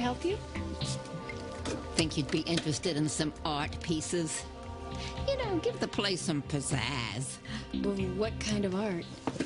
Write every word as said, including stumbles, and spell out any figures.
help you? Think you'd be interested in some art pieces? You know, give the place some pizzazz. Well, what kind of art?